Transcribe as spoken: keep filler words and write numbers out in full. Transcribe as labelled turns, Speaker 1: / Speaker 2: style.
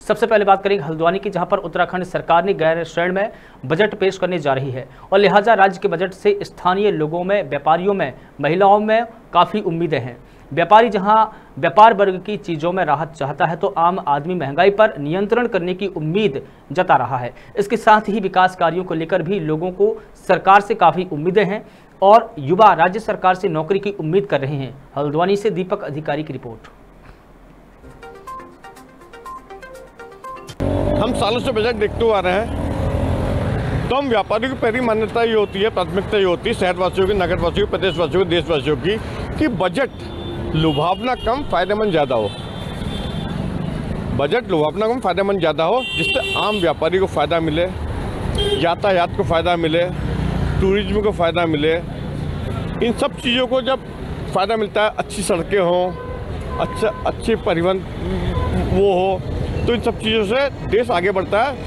Speaker 1: सबसे पहले बात करेंगे हल्द्वानी की, जहां पर उत्तराखंड सरकार ने गैर श्रेणी में बजट पेश करने जा रही है और लिहाजा राज्य के बजट से स्थानीय लोगों में, व्यापारियों में, महिलाओं में काफ़ी उम्मीदें हैं। व्यापारी जहां व्यापार वर्ग की चीज़ों में राहत चाहता है, तो आम आदमी महंगाई पर नियंत्रण करने की उम्मीद जता रहा है। इसके साथ ही विकास कार्यों को लेकर भी लोगों को सरकार से काफ़ी उम्मीदें हैं और युवा राज्य सरकार से नौकरी की उम्मीद कर रहे हैं। हल्द्वानी से दीपक अधिकारी की रिपोर्ट।
Speaker 2: हम सालों से बजट देखते आ रहे हैं, तो हम व्यापारियों की पहली मान्यता ये होती है, प्राथमिकता ये होती है शहरवासियों की, नगरवासियों की, प्रदेशवासियों की, देशवासियों की, कि बजट लुभावना कम, फायदेमंद ज़्यादा हो। बजट लुभावना कम, फायदेमंद ज़्यादा हो, जिससे आम व्यापारी को फ़ायदा मिले, यातायात को फ़ायदा मिले, टूरिज्म को फ़ायदा मिले। इन सब चीज़ों को जब फ़ायदा मिलता है, अच्छी सड़कें हों, अच्छा अच्छी परिवहन वो हो, तो इन सब चीज़ों से देश आगे बढ़ता है।